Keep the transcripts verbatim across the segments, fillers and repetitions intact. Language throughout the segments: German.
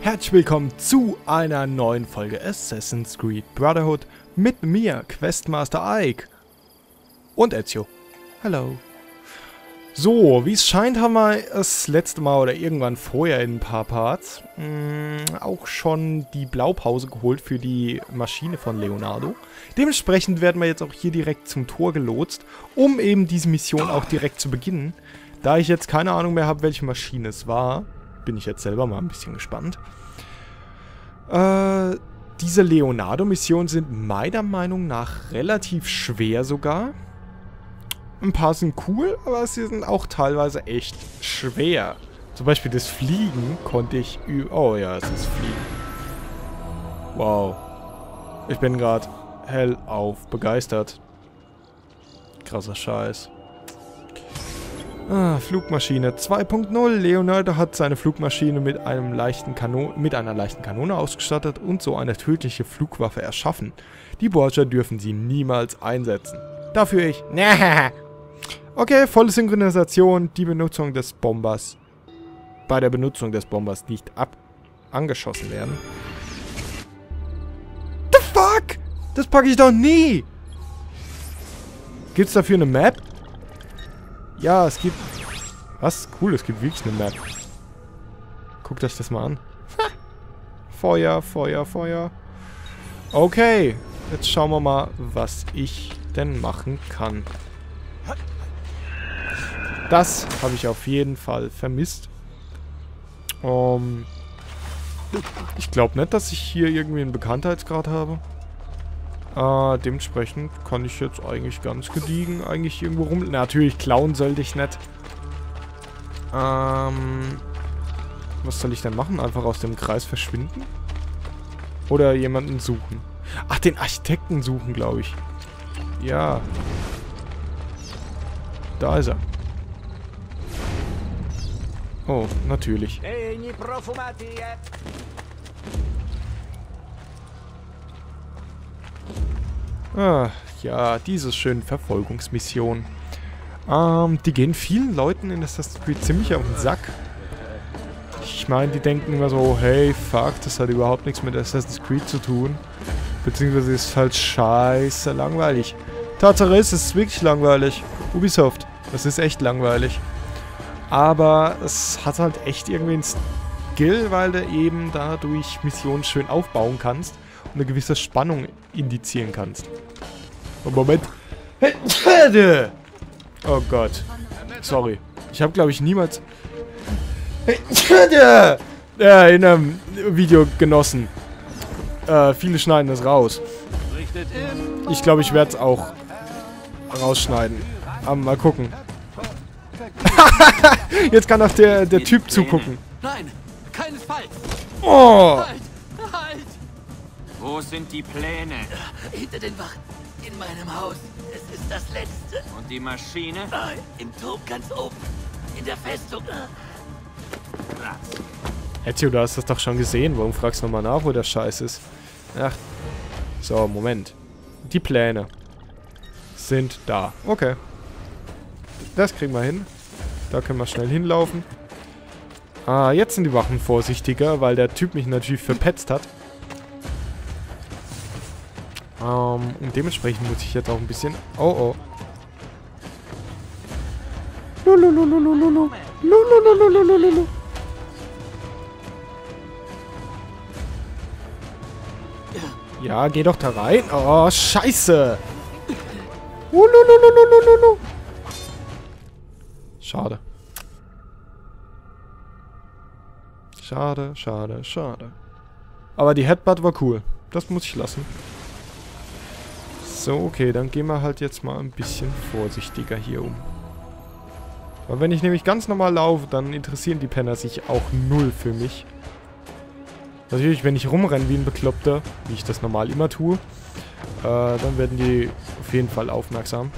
Herzlich willkommen zu einer neuen Folge Assassin's Creed Brotherhood mit mir, Questmaster Ike und Ezio. Hallo. So, wie es scheint, haben wir das letzte Mal oder irgendwann vorher in ein paar Parts mh, auch schon die Blaupause geholt für die Maschine von Leonardo. Dementsprechend werden wir jetzt auch hier direkt zum Tor gelotst, um eben diese Mission auch direkt zu beginnen. Da ich jetzt keine Ahnung mehr habe, welche Maschine es war, bin ich jetzt selber mal ein bisschen gespannt. Äh, diese Leonardo-Missionen sind meiner Meinung nach relativ schwer sogar. Ein paar sind cool, aber sie sind auch teilweise echt schwer. Zum Beispiel das Fliegen konnte ich ü... Oh ja, es ist Fliegen. Wow. Ich bin gerade hellauf begeistert. Krasser Scheiß. Ah, Flugmaschine zwei Punkt null. Leonardo hat seine Flugmaschine mit, einem leichten Kanon mit einer leichten Kanone ausgestattet und so eine tödliche Flugwaffe erschaffen. Die Borgia dürfen sie niemals einsetzen. Dafür ich... Okay, volle Synchronisation. Die Benutzung des Bombers. Bei der Benutzung des Bombers nicht ab angeschossen werden. The fuck? Das packe ich doch nie! Gibt's dafür eine Map? Ja, es gibt... Was? Cool, es gibt wirklich eine Map. Guckt euch das mal an. Feuer, Feuer, Feuer. Okay, jetzt schauen wir mal, was ich denn machen kann. Das habe ich auf jeden Fall vermisst. Um, ich glaube nicht, dass ich hier irgendwie einen Bekanntheitsgrad habe. Uh, dementsprechend kann ich jetzt eigentlich ganz gediegen eigentlich irgendwo rum... Natürlich, klauen sollte ich nicht. Ähm, was soll ich denn machen? Einfach aus dem Kreis verschwinden? Oder jemanden suchen? Ach, den Architekten suchen, glaube ich. Ja. Da ist er. Oh, natürlich. Ah, ja, diese schönen Verfolgungsmissionen. Ähm, die gehen vielen Leuten in Assassin's Creed ziemlich auf den Sack. Ich meine, die denken immer so, hey, fuck, das hat überhaupt nichts mit Assassin's Creed zu tun. Beziehungsweise ist halt scheiße langweilig. Tatsache ist, es ist wirklich langweilig. Ubisoft, das ist echt langweilig. Aber es hat halt echt irgendwie einen Skill, weil du eben dadurch Missionen schön aufbauen kannst und eine gewisse Spannung indizieren kannst. Oh, Moment. Oh Gott. Sorry. Ich habe, glaube ich, niemals ja, in einem Video genossen. Äh, viele schneiden das raus. Ich glaube, ich werde es auch rausschneiden. Aber mal gucken. Jetzt kann auch der, der Typ zugucken. Nein, keinesfalls. Oh! Halt, halt. Wo sind die Pläne? Hinter den Wachen. In meinem Haus. Es ist das Letzte. Und die Maschine? Im Turm ganz oben. In der Festung. Ezio, du hast das doch schon gesehen. Warum fragst du nochmal nach, wo der Scheiß ist? Ach. So, Moment. Die Pläne sind da. Okay. Das kriegen wir hin. Da können wir schnell hinlaufen. Ah, jetzt sind die Wachen vorsichtiger, weil der Typ mich natürlich verpetzt hat. Ähm, und dementsprechend muss ich jetzt auch ein bisschen... Oh, oh. Lulululululu. Lulululululu. Ja, geh doch da rein. Oh, scheiße. Lulululululu. Schade. Schade, schade, schade. Aber die Headbutt war cool. Das muss ich lassen. So, okay, dann gehen wir halt jetzt mal ein bisschen vorsichtiger hier um. Weil wenn ich nämlich ganz normal laufe, dann interessieren die Penner sich auch null für mich. Natürlich, wenn ich rumrenne wie ein Bekloppter, wie ich das normal immer tue, äh, dann werden die auf jeden Fall aufmerksam.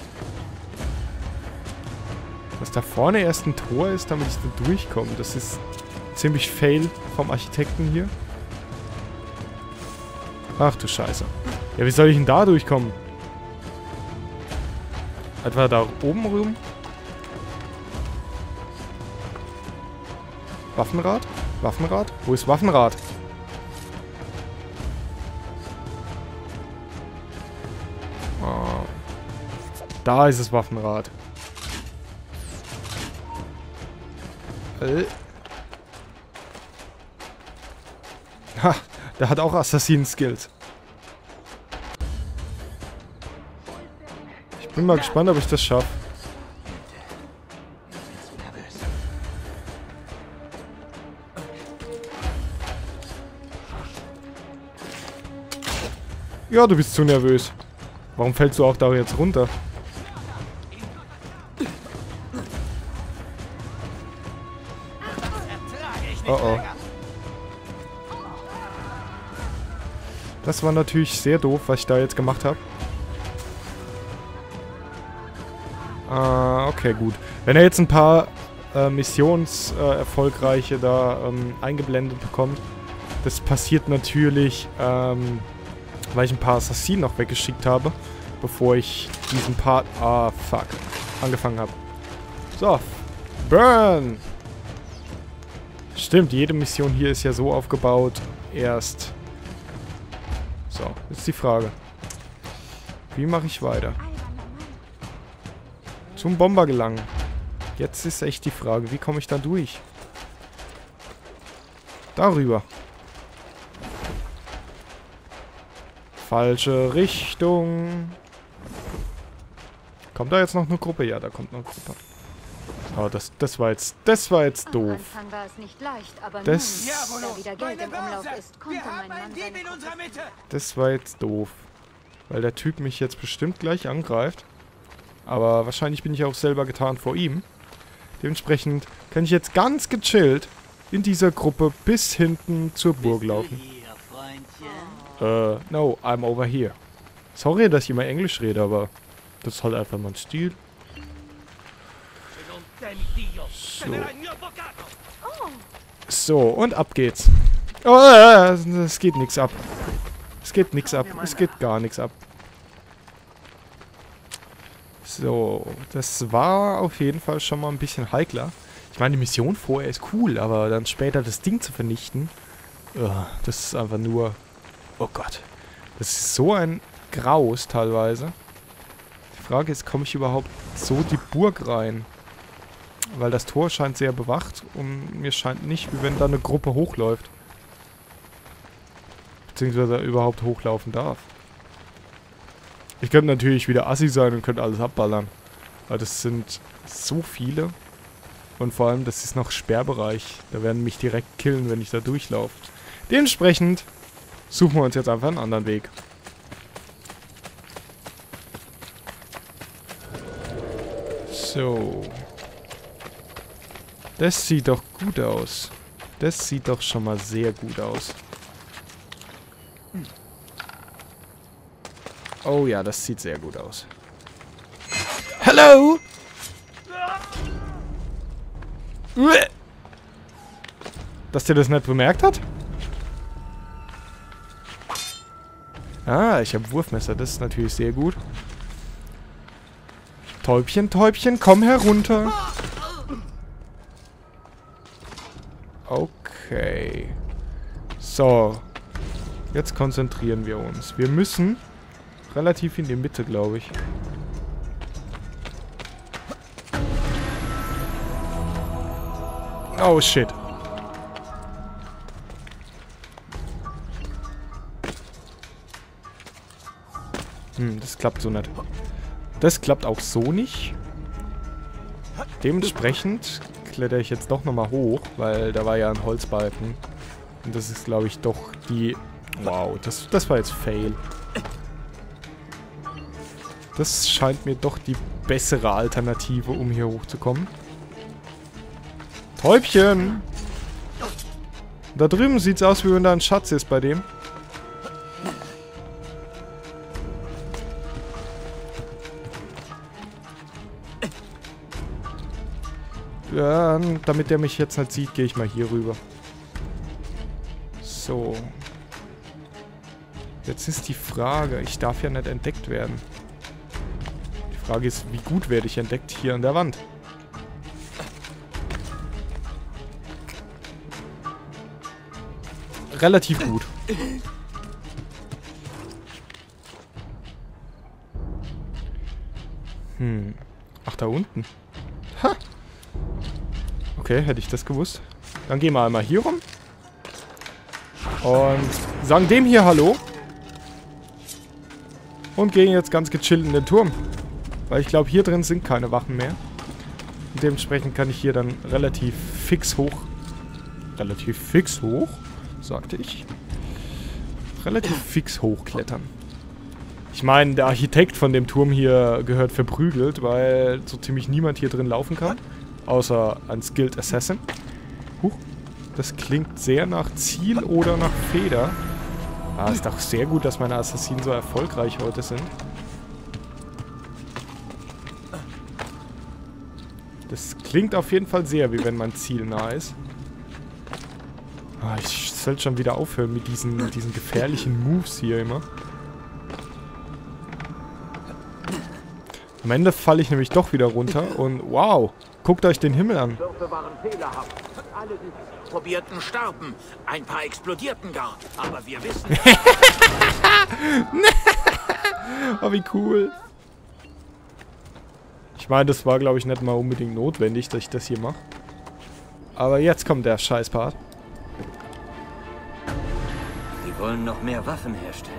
Was da vorne erst ein Tor ist, damit ich da durchkomme, das ist ziemlich fail vom Architekten hier. Ach du Scheiße. Ja, wie soll ich denn da durchkommen? Etwa da oben rum? Waffenrad? Waffenrad? Wo ist Waffenrad? Oh. Da ist das Waffenrad. Äh. Ha, der hat auch Assassinen-Skills. Ich bin mal gespannt, ob ich das schaffe. Ja, du bist zu nervös. Warum fällst du auch da jetzt runter? Oh oh. Das war natürlich sehr doof, was ich da jetzt gemacht habe. Ah, okay, gut. Wenn er jetzt ein paar äh, Missionserfolgreiche äh, da ähm, eingeblendet bekommt, das passiert natürlich, ähm, weil ich ein paar Assassinen noch weggeschickt habe, bevor ich diesen Part, ah, fuck, angefangen habe. So, burn! Stimmt, jede Mission hier ist ja so aufgebaut, erst... So, jetzt die Frage. Wie mache ich weiter? Zum Bomber gelangen. Jetzt ist echt die Frage, wie komme ich da durch? Darüber. Falsche Richtung. Kommt da jetzt noch eine Gruppe? Ja, da kommt noch eine Gruppe. Oh, das, das war jetzt, das war jetzt doof. Am Anfang war es nicht leicht, aber das, nun, da wieder Geld im Umlauf ist, konnte mein Mann seine Gruppe... Das war jetzt doof. Weil der Typ mich jetzt bestimmt gleich angreift. Aber wahrscheinlich bin ich auch selber getarnt vor ihm. Dementsprechend kann ich jetzt ganz gechillt in dieser Gruppe bis hinten zur Burg laufen. Äh, no, I'm over here. Sorry, dass ich immer Englisch rede, aber das ist halt einfach mein Stil. So. So, und ab geht's. Oh, es geht nichts ab. Es geht nichts ab. Es geht gar nichts ab. So, das war auf jeden Fall schon mal ein bisschen heikler. Ich meine, die Mission vorher ist cool, aber dann später das Ding zu vernichten, uh, das ist einfach nur... Oh Gott. Das ist so ein Graus teilweise. Die Frage ist, komme ich überhaupt so die Burg rein? Weil das Tor scheint sehr bewacht und mir scheint nicht, wie wenn da eine Gruppe hochläuft. Beziehungsweise überhaupt hochlaufen darf. Ich könnte natürlich wieder Assi sein und könnte alles abballern. Aber das sind so viele. Und vor allem, das ist noch Sperrbereich. Da werden mich direkt killen, wenn ich da durchlaufe. Dementsprechend suchen wir uns jetzt einfach einen anderen Weg. So. Das sieht doch gut aus. Das sieht doch schon mal sehr gut aus. Oh ja, das sieht sehr gut aus. Hallo! Dass der das nicht bemerkt hat? Ah, ich habe Wurfmesser. Das ist natürlich sehr gut. Täubchen, Täubchen, komm herunter. Okay. So. Jetzt konzentrieren wir uns. Wir müssen relativ in die Mitte, glaube ich. Oh, shit. Hm, das klappt so nicht. Das klappt auch so nicht. Dementsprechend kletter ich jetzt doch nochmal hoch, weil da war ja ein Holzbalken. Und das ist, glaube ich, doch die... Wow, das, das war jetzt Fail. Das scheint mir doch die bessere Alternative, um hier hochzukommen. Täubchen! Da drüben sieht's aus, wie wenn da ein Schatz ist bei dem. Ja, damit der mich jetzt nicht sieht, gehe ich mal hier rüber. So. Jetzt ist die Frage, ich darf ja nicht entdeckt werden. Die Frage ist, wie gut werde ich entdeckt hier an der Wand? relativ gut. Hm. Ach, da unten. Ha! Okay, hätte ich das gewusst. Dann gehen wir einmal hier rum. Und sagen dem hier Hallo. Und gehen jetzt ganz gechillt in den Turm. Weil ich glaube, hier drin sind keine Wachen mehr. Und dementsprechend kann ich hier dann relativ fix hoch. Relativ fix hoch, sagte ich. Relativ fix hochklettern. Ich meine, der Architekt von dem Turm hier gehört verprügelt, weil so ziemlich niemand hier drin laufen kann. Außer ein Skilled Assassin. Huch. Das klingt sehr nach Ziel oder nach Feder. Ah, ist doch sehr gut, dass meine Assassinen so erfolgreich heute sind. Das klingt auf jeden Fall sehr, wie wenn mein Ziel nah ist. Ah, ich sollte schon wieder aufhören mit diesen, diesen gefährlichen Moves hier immer. Am Ende falle ich nämlich doch wieder runter und wow, guckt euch den Himmel an. Probierten starben, ein paar explodierten gar, aber wir wissen... Oh, wie cool. Ich meine, das war, glaube ich, nicht mal unbedingt notwendig, dass ich das hier mache. Aber jetzt kommt der Scheißpart. Die wollen noch mehr Waffen herstellen.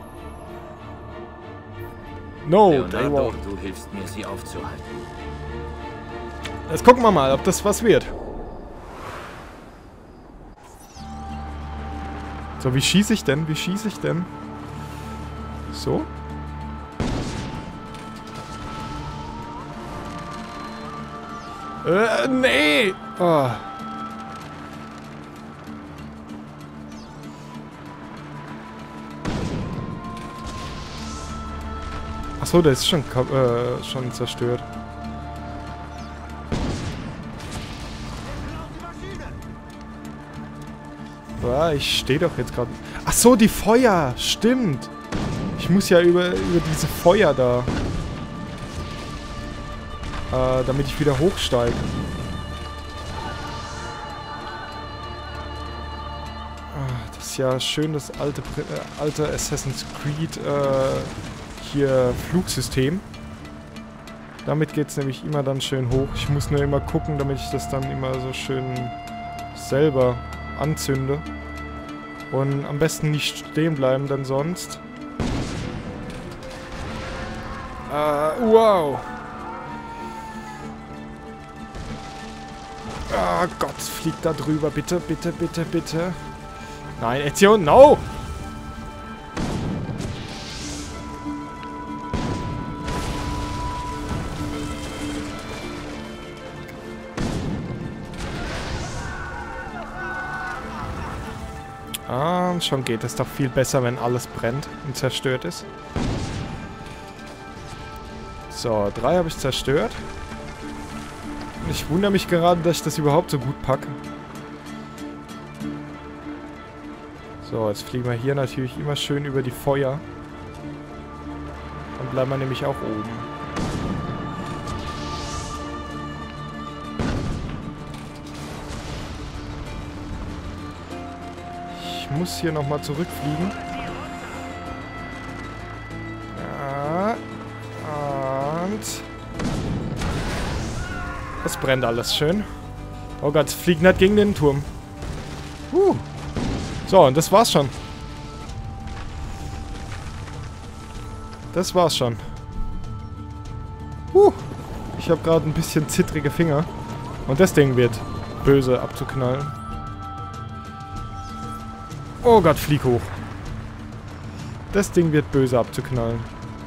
No, Leonardo, du hilfst mir, sie aufzuhalten. Jetzt gucken wir mal, ob das was wird. So, wie schieße ich denn? Wie schieße ich denn? So? Äh, nee! Oh. Achso, der ist schon, äh, schon zerstört. Ah, ich stehe doch jetzt gerade... Achso, die Feuer! Stimmt! Ich muss ja über, über diese Feuer da... Äh, damit ich wieder hochsteige. Ah, das ist ja schön, das alte, äh, alte Assassin's Creed, äh, hier Flugsystem. Damit geht es nämlich immer dann schön hoch. Ich muss nur immer gucken, damit ich das dann immer so schön selber anzünde. Und am besten nicht stehen bleiben, denn sonst... Äh, wow! Ah, Gott, fliegt da drüber. Bitte, bitte, bitte, bitte. Nein, Ezio, no! Ah, schon geht es doch viel besser, wenn alles brennt und zerstört ist. So, drei habe ich zerstört. Ich wundere mich gerade, dass ich das überhaupt so gut packe. So, jetzt fliegen wir hier natürlich immer schön über die Feuer. Dann bleiben wir nämlich auch oben. Ich muss hier nochmal zurückfliegen. Ja. Und... Das brennt alles schön. Oh Gott, fliegt nicht gegen den Turm. Uh. So, und das war's schon. Das war's schon. Uh. Ich habe gerade ein bisschen zittrige Finger. Und das Ding wird böse abzuknallen. Oh Gott, flieg hoch. Das Ding wird böse abzuknallen.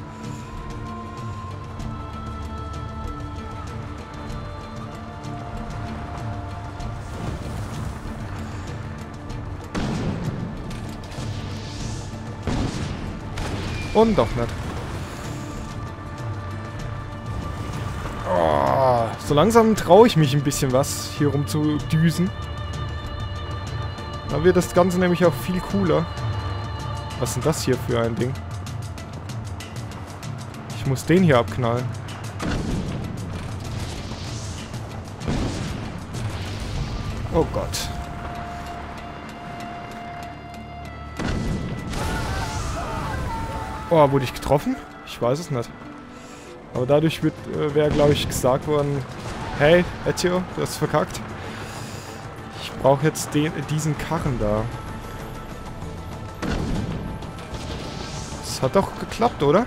Und doch nicht. Oh, so langsam traue ich mich ein bisschen was, hier rum zu düsen. Dann wird das Ganze nämlich auch viel cooler. Was ist denn das hier für ein Ding? Ich muss den hier abknallen. Oh Gott. Oh, wurde ich getroffen? Ich weiß es nicht. Aber dadurch wird, äh, wäre, glaube ich, gesagt worden, hey, Ezio, du hast verkackt. Ich brauche jetzt den, diesen Karren da. Das hat doch geklappt, oder?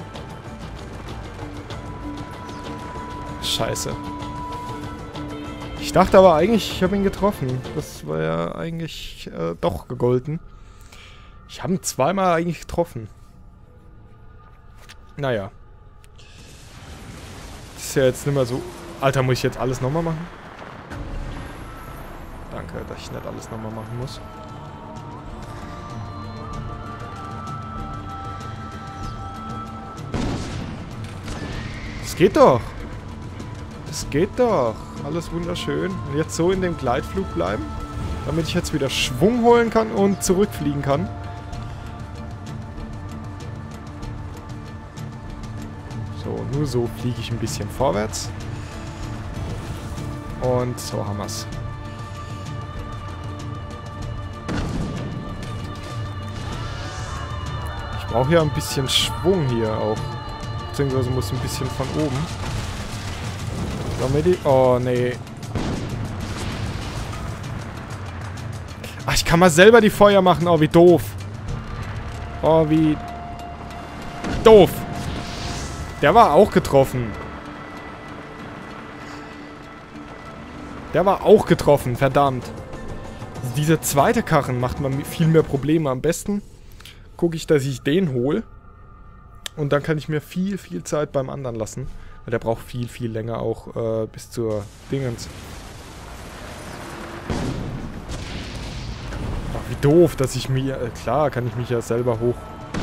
Scheiße. Ich dachte aber eigentlich, ich habe ihn getroffen. Das war ja eigentlich äh, doch gegolten. Ich habe ihn zweimal eigentlich getroffen. Naja. Das ist ja jetzt nicht mehr so... Alter, muss ich jetzt alles nochmal machen? Danke, dass ich nicht alles nochmal machen muss. Das geht doch. Das geht doch. Alles wunderschön. Und jetzt so in dem Gleitflug bleiben, damit ich jetzt wieder Schwung holen kann und zurückfliegen kann. So, nur so fliege ich ein bisschen vorwärts. Und so haben wir es. Ich brauche ja ein bisschen Schwung hier auch. Beziehungsweise muss ein bisschen von oben. Damit ich... Oh, nee. Ach, ich kann mal selber die Feuer machen. Oh, wie doof. Oh, wie... Doof. Der war auch getroffen. Der war auch getroffen, verdammt. Also dieser zweite Karren macht mir viel mehr Probleme. Am besten gucke ich, dass ich den hole. Und dann kann ich mir viel, viel Zeit beim anderen lassen. Weil der braucht viel, viel länger auch äh, bis zur Dingens. Ach, wie doof, dass ich mir... Äh, klar, kann ich mich ja selber hoch...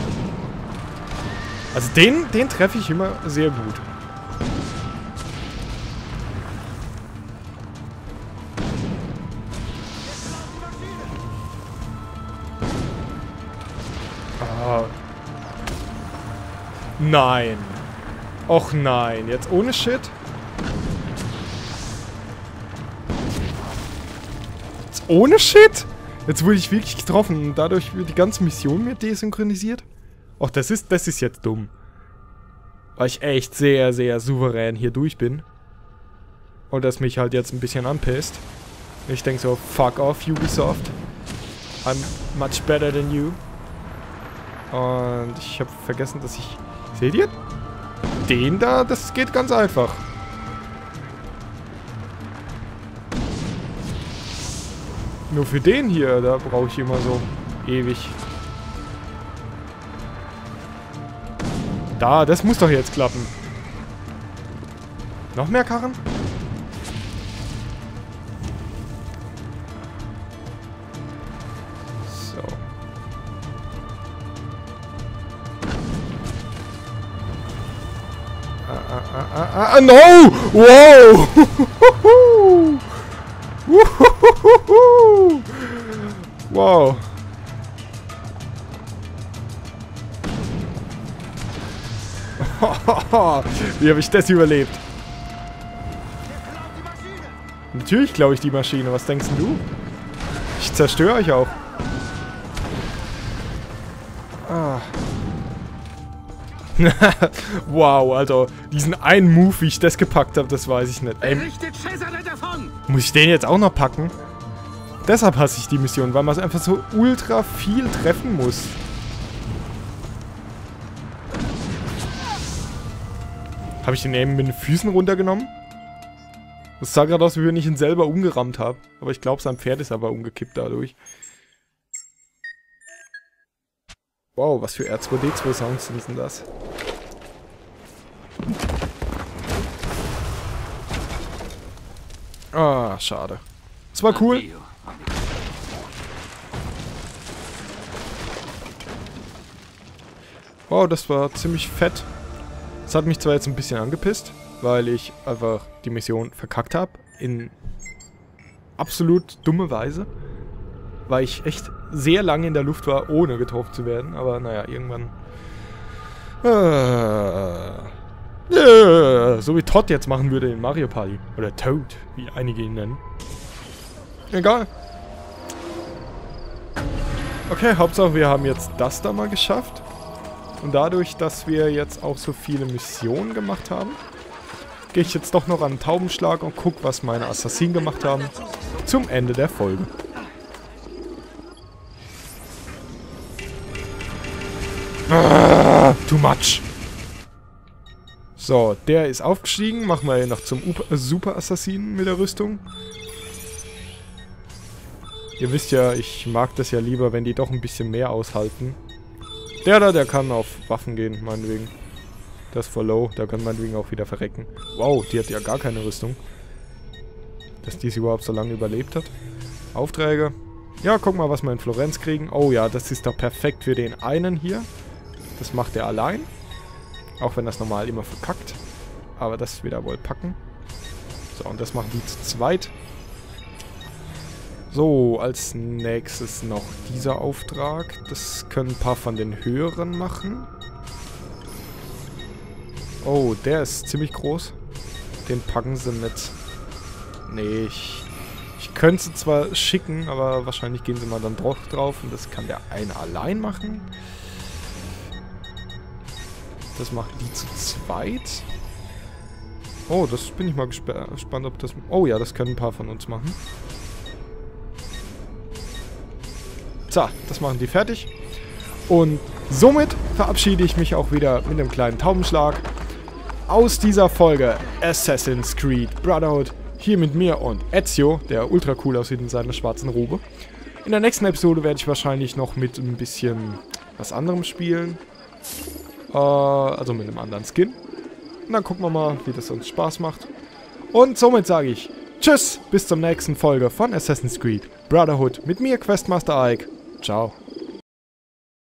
Also den, den treffe ich immer sehr gut. Ah. Nein. Och nein. Jetzt ohne Shit. Jetzt ohne Shit? Jetzt wurde ich wirklich getroffen und dadurch wird die ganze Mission mir desynchronisiert. Och, das ist, das ist jetzt dumm. Weil ich echt sehr, sehr souverän hier durch bin. Und das mich halt jetzt ein bisschen anpisst. Ich denke so, fuck off, Ubisoft. I'm much better than you. Und ich habe vergessen, dass ich... Seht ihr? Den da, das geht ganz einfach. Nur für den hier, da brauche ich immer so ewig... Da, das muss doch jetzt klappen. Noch mehr Karren? So. Ah, ah, ah, ah, ah, no! Wow! Wow. Wie habe ich das überlebt? Natürlich glaube ich die Maschine. Was denkst du? Ich zerstöre euch auch. Ah. Wow, Alter. Diesen einen Move, wie ich das gepackt habe, das weiß ich nicht. Ey, muss ich den jetzt auch noch packen? Deshalb hasse ich die Mission, weil man es einfach so ultra viel treffen muss. Habe ich den eben mit den Füßen runtergenommen? Das sah gerade aus, wie wenn ich ihn selber umgerammt habe. Aber ich glaube, sein Pferd ist aber umgekippt dadurch. Wow, was für R zwei D zwei Sounds sind denn das? Ah, schade. Das war cool. Wow, das war ziemlich fett. Das hat mich zwar jetzt ein bisschen angepisst, weil ich einfach die Mission verkackt habe. In absolut dumme Weise. Weil ich echt sehr lange in der Luft war, ohne getroffen zu werden. Aber naja, irgendwann... Äh, äh, so wie Todd jetzt machen würde in Mario Party. Oder Toad, wie einige ihn nennen. Egal. Okay, Hauptsache wir haben jetzt das da mal geschafft. Und dadurch, dass wir jetzt auch so viele Missionen gemacht haben, gehe ich jetzt doch noch an den Taubenschlag und gucke, was meine Assassinen gemacht haben. Zum Ende der Folge. Ah, too much. So, der ist aufgestiegen. Machen wir noch zum Super-Assassinen mit der Rüstung. Ihr wisst ja, ich mag das ja lieber, wenn die doch ein bisschen mehr aushalten. Der da, der kann auf Waffen gehen, meinetwegen. Das ist voll low, der kann meinetwegen auch wieder verrecken. Wow, die hat ja gar keine Rüstung. Dass die sie überhaupt so lange überlebt hat. Aufträge. Ja, guck mal, was wir in Florenz kriegen. Oh ja, das ist doch perfekt für den einen hier. Das macht er allein. Auch wenn das normal immer verkackt. Aber das wird er wohl packen. So, und das machen die zu zweit. So, als nächstes noch dieser Auftrag. Das können ein paar von den höheren machen. Oh, der ist ziemlich groß. Den packen sie nicht. Nee, ich, ich könnte sie zwar schicken, aber wahrscheinlich gehen sie mal dann doch drauf. Und das kann der eine allein machen. Das machen die zu zweit. Oh, das bin ich mal gesp- gespannt, ob das... Oh ja, das können ein paar von uns machen. So, das machen die fertig. Und somit verabschiede ich mich auch wieder mit einem kleinen Taubenschlag aus dieser Folge Assassin's Creed Brotherhood. Hier mit mir und Ezio, der ultra cool aussieht in seiner schwarzen Robe. In der nächsten Episode werde ich wahrscheinlich noch mit ein bisschen was anderem spielen. Äh, also mit einem anderen Skin. Und dann gucken wir mal, wie das uns Spaß macht. Und somit sage ich Tschüss, bis zur nächsten Folge von Assassin's Creed Brotherhood mit mir, Questmaster Ike. Ciao.